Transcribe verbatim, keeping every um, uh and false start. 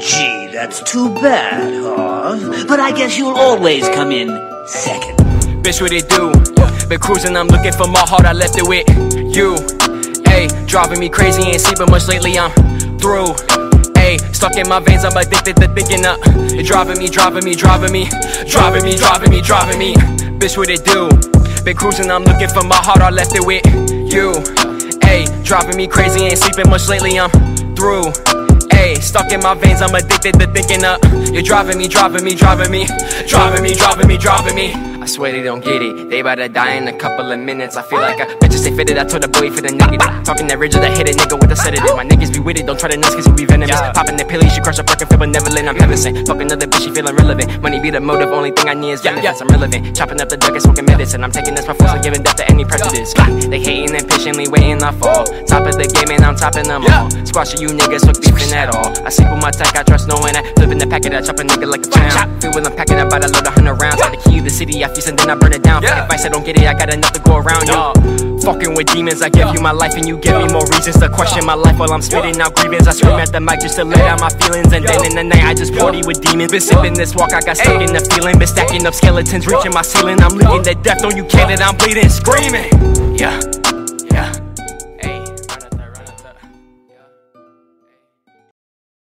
Gee, that's too bad, huh? But I guess you'll always come in second. Bitch, what it do? Been cruising, I'm looking for my heart, I left it with you. Ayy, driving me crazy, ain't sleeping much lately, I'm through. Ayy, stuck in my veins, I'm addicted to thinking up. You're driving me, driving me, driving me, driving me, driving me, driving me. Bitch, what it do? Been cruising, I'm looking for my heart, I left it with you. Ayy, driving me crazy, ain't sleeping much lately, I'm through. Ayy, stuck in my veins, I'm addicted to thinking up. You're driving me, driving me, driving me, driving me, driving me, driving me. I swear they don't get it, they about to die in a couple of minutes. I feel like a bitch stay fitted, I told the boy for the negative. Talking that rigid, I hit a nigga with a sedative. My niggas be with it, don't try to nuts cause you be venomous. Popping the pilly, she crush a perk and feel benevolent. I'm heaven sent, fuck another bitch, she feeling relevant. Money be the motive, only thing I need is benefits. I'm relevant, chopping up the duck and smoking medicine. I'm taking this by force and giving death to any prejudice. They hating and patiently waiting, I fall. Top of the game and I'm topping them all. Squashing you niggas, fuck beefing at all. I sleep with my tech, I trust knowing that. Flipping the packet, I chop a nigga like a clown. Feel when I'm packing up, about to load a hundred rounds. Got the key to the city, I feast and then I burn it down. Yeah. Advice I don't get it, I got enough to go around, yo. Fucking with demons, I give you my life and you give me more reasons to question my life while I'm spitting out grievance. I scream at the mic just to let out my feelings, and then in the night I just party with demons. Been sipping this walk, I got stuck in the feeling. Been stacking up skeletons, reaching my ceiling. I'm leaking to death, don't you care that I'm bleeding, screaming. Yeah.